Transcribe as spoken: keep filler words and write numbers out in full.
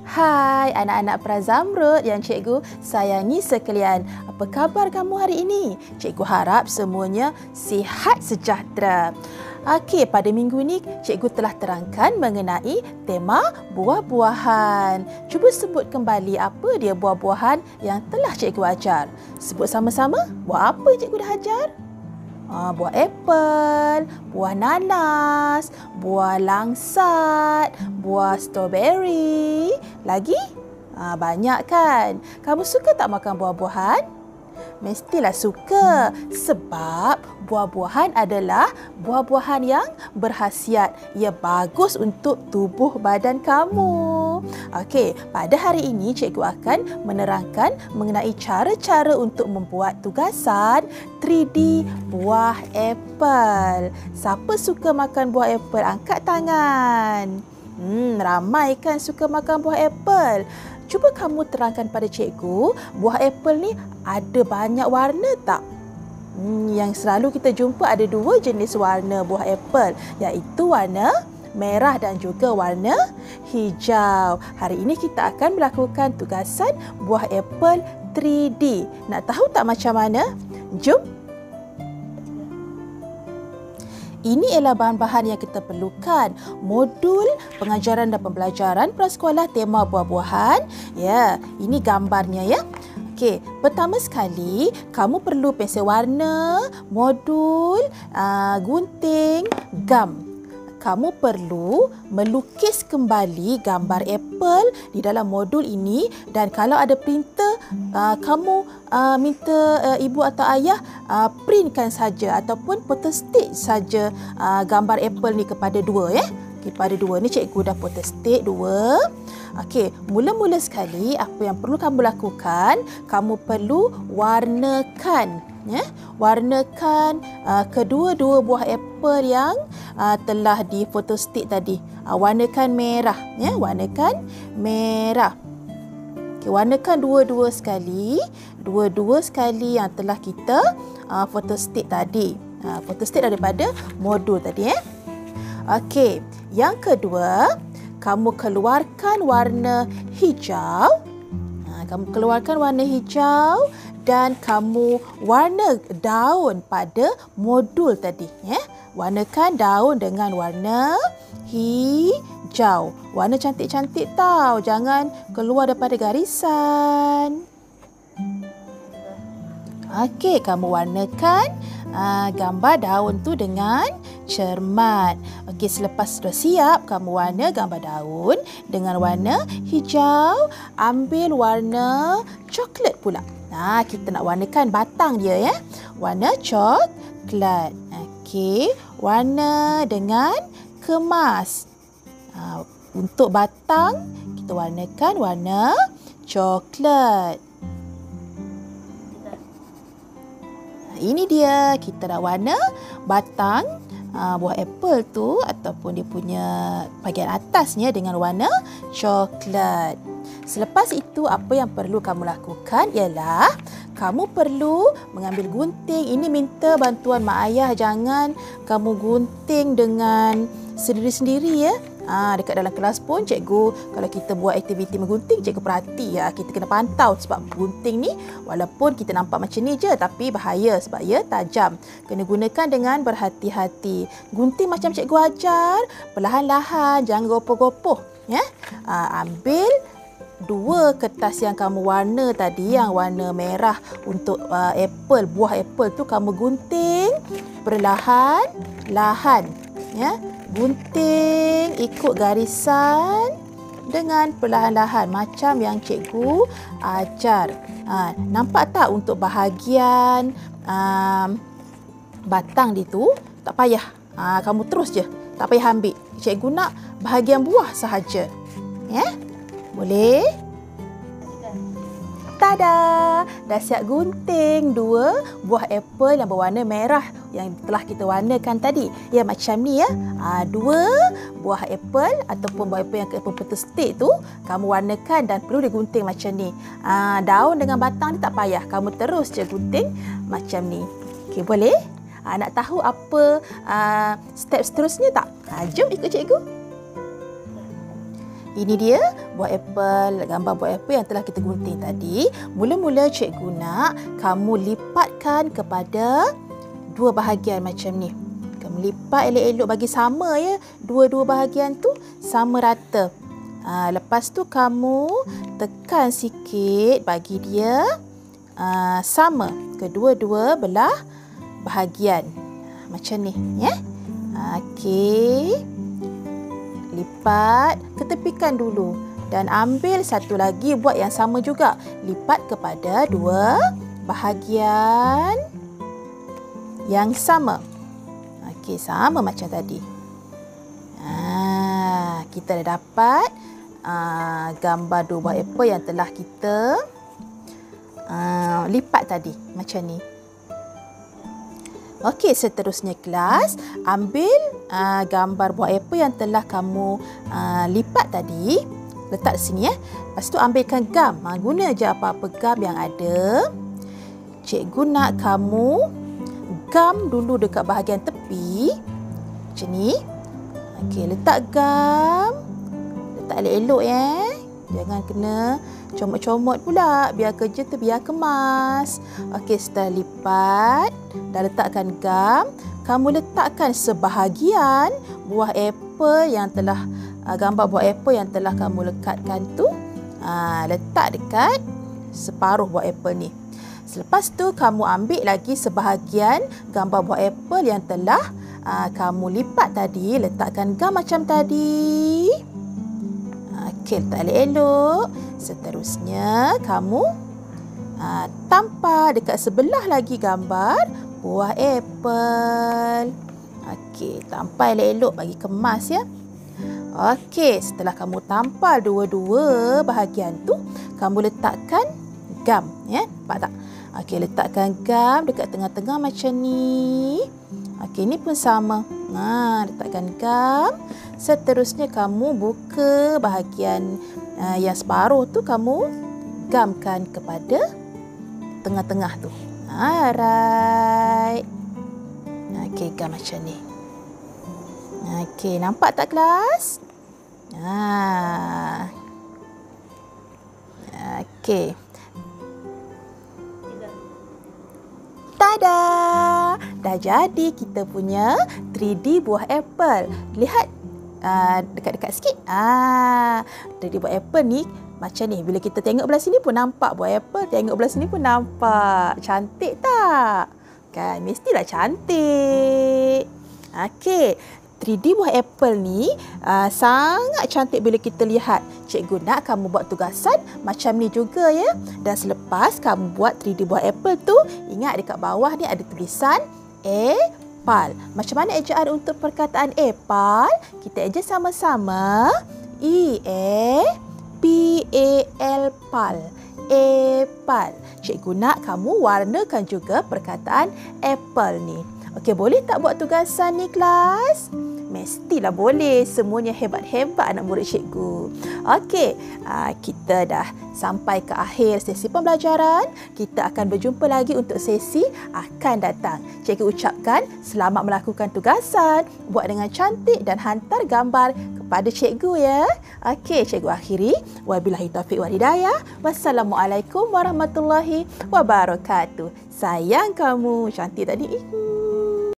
Hai anak-anak Prazamrud yang cikgu sayangi sekalian. Apa khabar kamu hari ini? Cikgu harap semuanya sihat sejahtera. Okey, pada minggu ini cikgu telah terangkan mengenai tema buah-buahan. Cuba sebut kembali apa dia buah-buahan yang telah cikgu ajar. Sebut sama-sama, buah apa cikgu dah ajar? Ha, buah apel, buah nanas, buah langsat, buah strawberry. Lagi? Ha, banyak kan? Kamu suka tak makan buah-buahan? Mestilah suka sebab buah-buahan adalah buah-buahan yang berkhasiat. Ia bagus untuk tubuh badan kamu. Okey, pada hari ini cikgu akan menerangkan mengenai cara-cara untuk membuat tugasan tiga D buah apel. Siapa suka makan buah apel? Angkat tangan. Hmm, ramai kan suka makan buah apel? Cuba kamu terangkan pada cikgu, buah apel ni ada banyak warna tak? Hmm, yang selalu kita jumpa ada dua jenis warna buah apel, iaitu warna merah dan juga warna hijau. Hari ini kita akan melakukan tugasan buah apel tiga D. Nak tahu tak macam mana? Jom! Ini ialah bahan-bahan yang kita perlukan. Modul pengajaran dan pembelajaran prasekolah tema buah-buahan. Ya, ini gambarnya ya. Okey, pertama sekali kamu perlu pensel warna, modul, uh, gunting, gam. Kamu perlu melukis kembali gambar apel di dalam modul ini, dan kalau ada printer, uh, kamu uh, minta uh, ibu atau ayah uh, printkan saja ataupun photostat saja uh, gambar apel ni kepada dua ya. Okay, pada dua ni cikgu dah photostat dua. Okey, mula-mula sekali apa yang perlu kamu lakukan, kamu perlu warnakan ya, warnakan uh, kedua-dua buah apel yang uh, telah di photostat tadi. Uh, warnakan merah ya, warnakan merah. Okey, warnakan dua-dua sekali, dua-dua sekali yang telah kita uh, photostat tadi. Uh, photostat daripada modul tadi ya. Okey, yang kedua, kamu keluarkan warna hijau. Ha, kamu keluarkan warna hijau dan kamu warna daun pada modul tadi. Ya. Warnakan daun dengan warna hijau. Warna cantik-cantik tau. Jangan keluar daripada garisan. Okey, kamu warnakan uh, gambar daun tu dengan cermat. Okey, selepas sudah siap, kamu warna gambar daun dengan warna hijau. Ambil warna coklat pula. Nah, kita nak warnakan batang dia ya. Warna coklat. Okey, warna dengan kemas. Uh, untuk batang, kita warnakan warna coklat. Ini dia, kita dah warna batang uh, buah apel tu ataupun dia punya bahagian atasnya dengan warna coklat. Selepas itu, apa yang perlu kamu lakukan ialah kamu perlu mengambil gunting. Ini minta bantuan mak ayah, jangan kamu gunting dengan sendiri-sendiri ya. Ha, dekat dalam kelas pun cikgu, kalau kita buat aktiviti menggunting, cikgu perhati ya, kita kena pantau sebab gunting ni walaupun kita nampak macam ni je tapi bahaya sebab ia tajam. Kena gunakan dengan berhati-hati. Gunting macam cikgu ajar, perlahan-lahan, jangan gopoh-gopoh ya. Ha, ambil dua kertas yang kamu warna tadi, yang warna merah untuk uh, apel, buah apel tu kamu gunting perlahan-lahan ya. Gunting ikut garisan dengan perlahan-lahan macam yang cikgu ajar. Ha, nampak tak untuk bahagian um, batang dia tu? Tak payah. Ha, kamu terus je. Tak payah ambil. Cikgu nak bahagian buah sahaja. Ya? Boleh? Tada! Dah siap gunting dua buah apel yang berwarna merah yang telah kita warnakan tadi. Ya, macam ni ya. Ha, dua buah apel ataupun buah apel yang ke photostat tu kamu warnakan dan perlu digunting macam ni. Ha, daun dengan batang ni tak payah. Kamu terus je gunting macam ni. Okey, boleh? Ha, nak tahu apa uh, step seterusnya tak? Ha, jom ikut cikgu. Ini dia buah apple, gambar buah apple yang telah kita gunting tadi. Mula-mula cikgu nak kamu lipatkan kepada dua bahagian macam ni. Kamu lipat elok-elok bagi sama ya. Dua-dua bahagian tu sama rata. Ha, lepas tu kamu tekan sikit bagi dia uh, sama kedua-dua belah bahagian. Macam ni ya. Okey. Lipat, ketepikan dulu dan ambil satu lagi buat yang sama juga. Lipat kepada dua bahagian yang sama. Okey, sama macam tadi. Ha, kita dah dapat uh, gambar dua buah apple yang telah kita uh, lipat tadi macam ni. Okey, seterusnya kelas, ambil uh, gambar buah apple yang telah kamu uh, lipat tadi, letak di sini ya. Lepas tu ambilkan gam. Ha, guna je apa-apa gam yang ada. Cikgu nak kamu gam dulu dekat bahagian tepi. Macam ni. Okey, letak gam. Letak elok-elok ya. Jangan kena comot-comot pula. Biar kerja tu biar kemas. Okey, setelah lipat dan letakkan gam, kamu letakkan sebahagian buah apple yang telah uh, gambar buah apple yang telah kamu lekatkan tu, uh, letak dekat separuh buah apple ni. Selepas tu kamu ambil lagi sebahagian gambar buah apple yang telah uh, kamu lipat tadi, letakkan gam macam tadi. Okey, letak elok-elok. Seterusnya kamu uh, tampal dekat sebelah lagi gambar buah apple. Okey, tampal elok-elok bagi kemas ya. Okey, setelah kamu tampal dua-dua bahagian tu, kamu letakkan gam ya. Nampak tak? Okey, letakkan gam dekat tengah-tengah macam ni. Okey, ini pun sama. Nah, letakkan gam. Seterusnya kamu buka bahagian uh, yang separuh tu, kamu gamkan kepada tengah-tengah tu. Alright. Okey, gam macam ni. Okey, nampak tak kelas? Ha. Okey. Tada! Dah jadi kita punya three D buah apple. Lihat uh, dekat-dekat sikit. Ah, three D buah apple ni macam ni. Bila kita tengok belah sini pun nampak buah apple, tengok belah sini pun nampak. Cantik tak? Kan, mestilah cantik. Okey. three D buah apple ni uh, sangat cantik bila kita lihat. Cikgu nak kamu buat tugasan macam ni juga ya. Dan selepas kamu buat three D buah apple tu, ingat dekat bawah ni ada tulisan apple. Macam mana ejaan untuk perkataan apple? Kita eja sama-sama. E A P A L pal. Apple. Cikgu nak kamu warnakan juga perkataan apple ni. Okey, boleh tak buat tugasan ni kelas? Mestilah boleh. Semuanya hebat-hebat anak murid cikgu. Okey, kita dah sampai ke akhir sesi pembelajaran. Kita akan berjumpa lagi untuk sesi akan datang. Cikgu ucapkan selamat melakukan tugasan. Buat dengan cantik dan hantar gambar kepada cikgu ya. Okey, cikgu akhiri. Wabillahi taufiq wal hidayah. Wassalamualaikum warahmatullahi wabarakatuh. Sayang kamu. Cantik tadi.